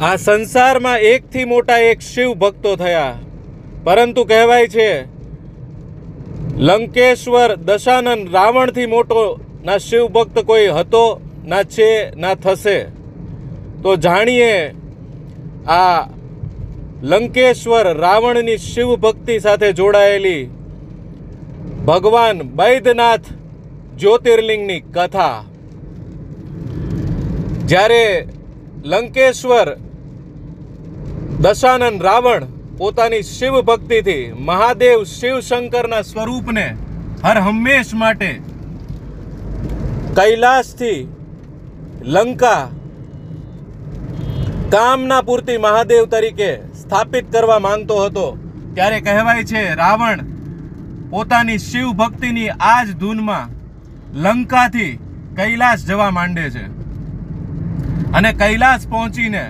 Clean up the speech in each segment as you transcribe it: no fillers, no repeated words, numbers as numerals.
આ સંસારમાં એકથી મોટા એક શિવ ભક્તો થયા, પરંતુ કહેવાય છે લંકેશ્વર દશાનન રાવણથી મોટો ના શિવ ભક્ત કોઈ હતો, ના છે, ના થશે. તો જાણીએ આ લંકેશ્વર રાવણની શિવ ભક્તિ સાથે જોડાયેલી ભગવાન બૈદ્યનાથ જ્યોતિર્લિંગની કથા. જ્યારે લંકેશ્વર દશાનન રાવણ પોતાની શિવ ભક્તિથી મહાદેવ શિવ શંકરના સ્વરૂપને હર હંમેશ માટે કૈલાસથી લંકા કામના પૂર્તિ મહાદેવ તરીકે સ્થાપિત કરવા માંગતો હતો, ત્યારે કહેવાય છે રાવણ પોતાની શિવ ભક્તિની આ જ ધૂનમાં લંકાથી કૈલાસ જવા માંડે છે અને કૈલાસ પહોંચીને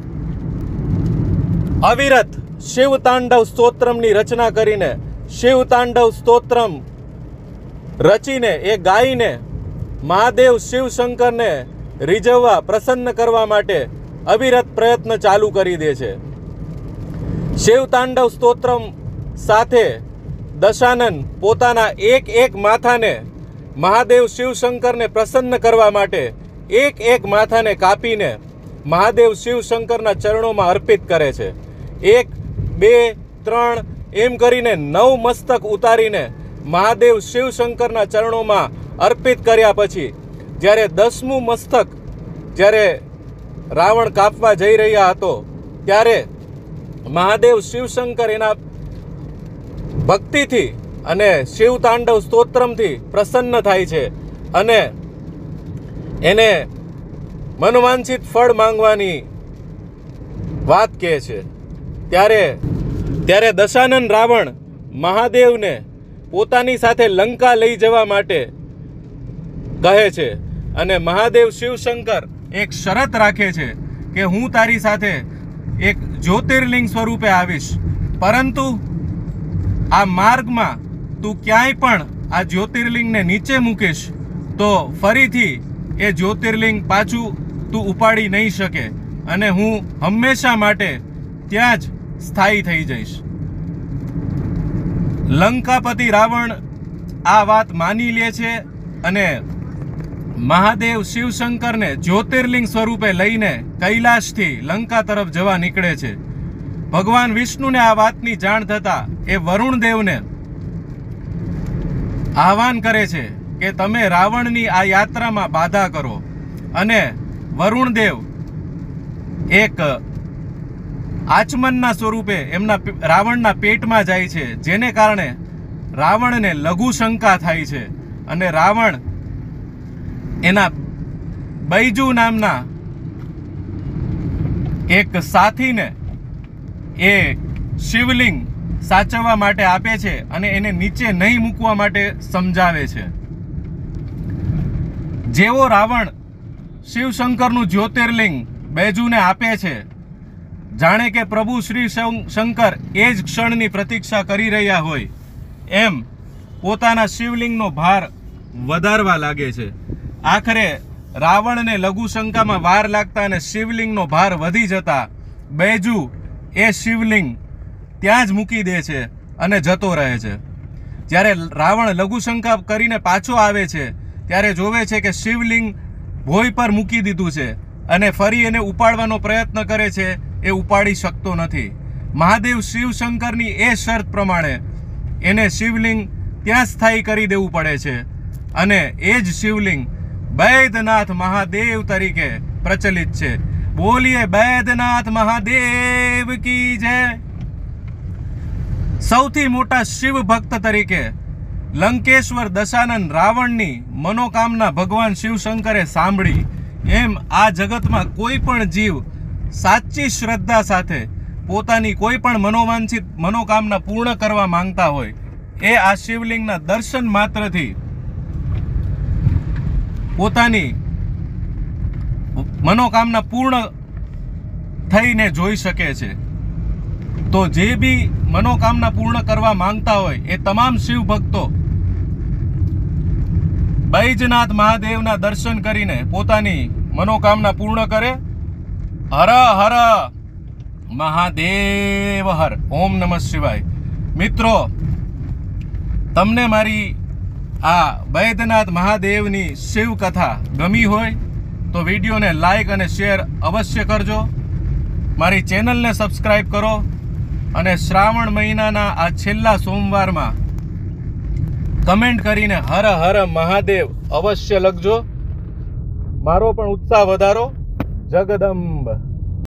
અવિરત શિવ તાંડવ સ્તોત્રમની રચના કરીને શિવ તાંડવ સ્તોત્રમ રચીને એ ગાઈને મહાદેવ શિવ શંકરને રીઝવવા પ્રસન્ન કરવા માટે અવિરત પ્રયત્ન ચાલુ કરી દે છે. શિવ તાંડવ સ્તોત્રમ સાથે દશાનન પોતાના એક માથાને મહાદેવ શિવ શંકરને પ્રસન્ન કરવા માટે એક માથાને કાપીને મહાદેવ શિવ શંકરના ચરણોમાં અર્પિત કરે છે. 1, 2, 3 એમ કરીને 9 મસ્તક ઉતારીને મહાદેવ શિવ શંકરના ચરણોમાં અર્પિત કર્યા પછી જ્યારે 10મું મસ્તક જ્યારે રાવણ કાપવા જઈ રહ્યા હતો, ત્યારે મહાદેવ શિવશંકર એના ભક્તિથી અને શિવ તાંડવ સ્તોત્રમથી પ્રસન્ન થાય છે અને એને મનોવાંછિત ફળ માંગવાની વાત કહે છે. ત્યારે દશાનન રાવણ મહાદેવને પોતાની સાથે લંકા લઈ જવા માટે કહે છે અને મહાદેવ શિવશંકર એક શરત રાખે છે કે હું તારી સાથે એક જ્યોતિર્લિંગ સ્વરૂપે આવીશ, પરંતુ આ માર્ગમાં તું ક્યાંય પણ આ જ્યોતિર્લિંગને નીચે મૂકીશ તો ફરીથી એ જ્યોતિર્લિંગ પાછું તું ઉપાડી નહીં શકે અને હું હંમેશા માટે ત્યાં જ સ્થાયી થઈ જઈશ. લંકાપતિ રાવણ આ વાત માની લે છે અને મહાદેવ શિવશંકરને જ્યોતિર્લિંગ સ્વરૂપે લઈને કૈલાસથી લંકા તરફ જવા નીકળે છે. ભગવાન વિષ્ણુને આ વાતની જાણ થતા એ વરુણદેવને આહવાન કરે છે કે તમે રાવણની આ યાત્રામાં બાધા કરો, અને વરુણદેવ એક આચમનના સ્વરૂપે એમના રાવણના પેટમાં જાય છે, જેને કારણે રાવણને લઘુ શંકા થાય છે અને રાવણ એના બૈજુ નામના એક સાથીને એ શિવલિંગ સાચવવા માટે આપે છે અને એને નીચે નહીં મૂકવા માટે સમજાવે છે. જેવો રાવણ શિવશંકરનું જ્યોતિર્લિંગ બૈજુને આપે છે, જાણે કે પ્રભુ શ્રી શંકર એ જ ક્ષણની પ્રતીક્ષા કરી રહ્યા હોય એમ પોતાના શિવલિંગનો ભાર વધારવા લાગે છે. આખરે રાવણને લઘુ શંકામાં વાર લાગતા અને શિવલિંગનો ભાર વધી જતા બૈજુ એ શિવલિંગ ત્યાં જ મૂકી દે છે અને જતો રહે છે. જ્યારે રાવણ લઘુ શંકા કરીને પાછો આવે છે ત્યારે જોવે છે કે શિવલિંગ ભોય પર મૂકી દીધું છે અને ફરી એને ઉપાડવાનો પ્રયત્ન કરે છે, એ ઉપાડી શકતો નથી. મહાદેવ શિવશંકરની એ શરત પ્રમાણે એને શિવલિંગ ત્યાં સ્થાયી કરી દેવું પડે છે અને એ જ શિવલિંગ બૈદ્યનાથ મહાદેવ તરીકે પ્રચલિત છે. બોલીએ બૈદ્યનાથ મહાદેવ કી જય. સૌથી મોટા શિવ ભક્ત તરીકે લંકેશ્વર દશાનન રાવણની મનોકામના ભગવાન શિવશંકરે સાંભળી, એમ આ જગતમાં કોઈ પણ જીવ સાચી શ્રદ્ધા સાથે પોતાની કોઈ પણ મનોવાંછિત મનોકામના પૂર્ણ કરવા માંગતા હોય એ આ શિવલિંગના દર્શન માત્રથી પોતાની મનોકામના પૂર્ણ થઈને જોઈ શકે છે. તો જે બી મનોકામના પૂર્ણ કરવા માંગતા હોય એ તમામ શિવ ભક્તો બૈજનાથ મહાદેવના દર્શન કરીને પોતાની મનોકામના પૂર્ણ કરે. હર હર મહાદેવ હર. ઓમ નમઃ શિવાય. મિત્રો, તમને મારી આ વૈદ્યનાથ મહાદેવની શિવ કથા ગમી હોય તો વિડીયોને લાઈક અને શેર અવશ્ય કરજો. મારી ચેનલને સબસ્ક્રાઈબ કરો અને શ્રાવણ મહિનાના આ છેલ્લા સોમવારમાં કમેન્ટ કરીને હર હર મહાદેવ અવશ્ય લખજો. મારો પણ ઉત્સાહ વધારો. જગદંબ.